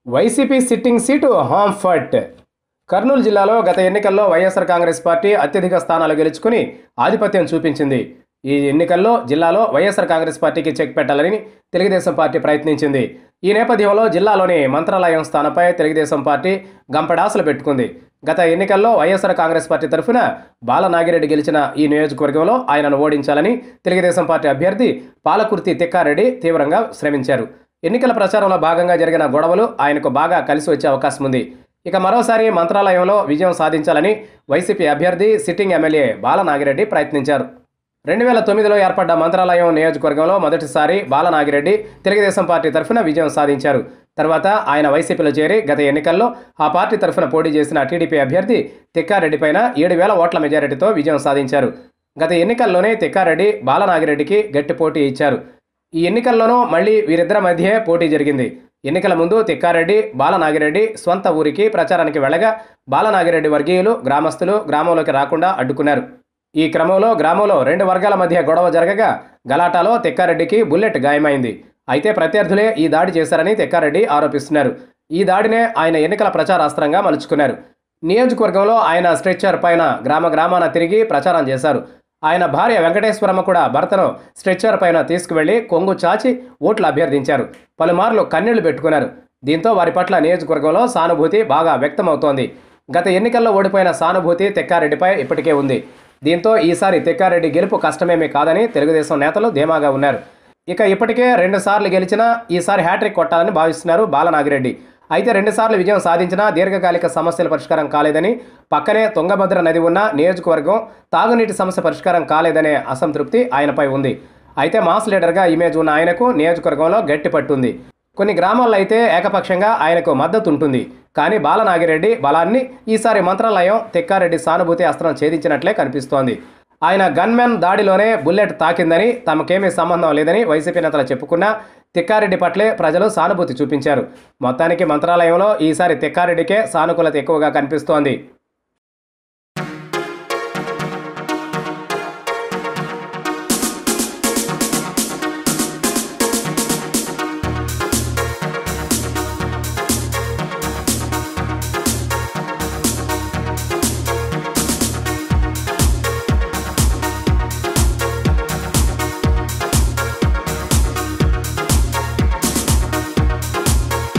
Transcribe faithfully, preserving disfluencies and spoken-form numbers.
YCP sitting seat హాంఫర్ట్. కర్నూలు జిల్లాలో గత ఎన్నికల్లో వైఎస్ఆర్ కాంగ్రెస్ పార్టీ అత్యధిక స్థానాలు గెలుచుకుని ఆధిపత్యం చూపించింది. ఈ ఎన్నికల్లో జిల్లాలో వైఎస్ఆర్ కాంగ్రెస్ పార్టీకి చెక్ పెట్టాలని తెలుగుదేశం పార్టీ ప్రయత్నించింది. ఈ నేపథ్యంలో జిల్లాలోని మంత్రాలయం స్థానంపై తెలుగుదేశం పార్టీ గంపడాసలు పెట్టుకుంది. గత ఎన్నికల్లో వైఎస్ఆర్ కాంగ్రెస్ పార్టీ తరఫున బాల నాగిరెడ్డి గెలిచిన ఈ నియోజకవర్గంలో ఆయనను ఓడించాలని తెలుగుదేశం పార్టీ అభ్యర్థి పాలకుర్తి తిక్కారెడ్డి తీవ్రంగా శ్రమించారు. ఎన్నికల ప్రచారంలో భాగంగా జరిగిన గొడవలు ఆయనకు బాగా కలిసి వచ్చే అవకాశం ఉంది. ఇక మరోసారి మంత్రాలయంలో విజయం సాధించాలని వైసీపీ అభ్యర్థి సిట్టింగ్ ఎమ్మెల్యే బాల నాగిరెడ్డి ప్రయత్నించారు. రెండు వేల తొమ్మిదిలో ఏర్పడ్డ మంత్రాలయం నియోజకవర్గంలో మొదటిసారి బాల నాగిరెడ్డి తెలుగుదేశం పార్టీ తరఫున విజయం సాధించారు. తర్వాత ఆయన వైసీపీలో చేరి గత ఎన్నికల్లో ఆ పార్టీ తరఫున పోటీ చేసిన టీడీపీ అభ్యర్థి తిక్కారెడ్డి పైన ఏడు వేల ఓట్ల మెజారిటీతో విజయం సాధించారు. గత ఎన్నికల్లోనే తిక్కారెడ్డి బాల నాగిరెడ్డికి గట్టి పోటీ ఇచ్చారు. ఈ ఎన్నికల్లోనూ మళ్లీ వీరిద్దరి మధ్యే పోటీ జరిగింది. ఎన్నికల ముందు తిక్కారెడ్డి బాల నాగిరెడ్డి స్వంత ఊరికి ప్రచారానికి వెళ్ళగా బాల నాగిరెడ్డి వర్గీయులు గ్రామస్తులు గ్రామంలోకి రాకుండా అడ్డుకున్నారు. ఈ క్రమంలో గ్రామంలో రెండు వర్గాల మధ్య గొడవ జరగగా గలాటాలో తిక్కారెడ్డికి బుల్లెట్ గాయమైంది. అయితే ప్రత్యర్థులే ఈ దాడి చేశారని తిక్కారెడ్డి ఆరోపిస్తున్నారు. ఈ దాడినే ఆయన ఎన్నికల ప్రచారాస్త్రంగా మలుచుకున్నారు. నియోజకవర్గంలో ఆయన స్ట్రెచ్చర్ పైన గ్రామ గ్రామాన తిరిగి ప్రచారం చేశారు. ఆయన భార్య వెంకటేశ్వరమ్మ కూడా భర్తను స్ట్రెచ్చర్ పైన తీసుకువెళ్లి కొంగు చాచి ఓట్లు అభ్యర్థించారు. పలుమార్లు కన్నీళ్లు పెట్టుకున్నారు. దీంతో వారి పట్ల నియోజకవర్గంలో సానుభూతి బాగా వ్యక్తమవుతోంది. గత ఎన్నికల్లో ఓడిపోయిన సానుభూతి తిక్కారెడ్డిపై ఇప్పటికే ఉంది. దీంతో ఈసారి తిక్కారెడ్డి గెలుపు కష్టమేమీ కాదని తెలుగుదేశం నేతలు ధీమాగా ఉన్నారు. ఇక ఇప్పటికే రెండు సార్లు గెలిచినా ఈసారి హ్యాట్రిక్ కొట్టాలని భావిస్తున్నారు బాల నాగిరెడ్డి. అయితే రెండుసార్లు విజయం సాధించినా దీర్ఘకాలిక సమస్యల పరిష్కారం కాలేదని, పక్కనే తుంగభద్ర నది ఉన్న నియోజకవర్గం తాగునీటి సమస్య పరిష్కారం కాలేదనే అసంతృప్తి ఆయనపై ఉంది. అయితే మాస్ లీడర్గా ఇమేజ్ ఉన్న ఆయనకు నియోజకవర్గంలో గట్టి పట్టుంది. కొన్ని గ్రామాల్లో అయితే ఏకపక్షంగా ఆయనకు మద్దతు ఉంటుంది. కానీ బాల నాగిరెడ్డి బలాన్ని ఈసారి మంత్రాలయం తిక్కారెడ్డి సానుభూతి అస్త్రం ఛేదించినట్లే కనిపిస్తోంది. ఆయన గన్మెన్ దాడిలోనే బుల్లెట్ తాకిందని, తమకేమీ సంబంధం లేదని వైసీపీ నేతలు చెప్పుకున్నా తిక్కారెడ్డి పట్లే ప్రజలు సానుభూతి చూపించారు. మొత్తానికి మంత్రాలయంలో ఈసారి తిక్కారెడ్డికే సానుకూలత ఎక్కువగా కనిపిస్తోంది.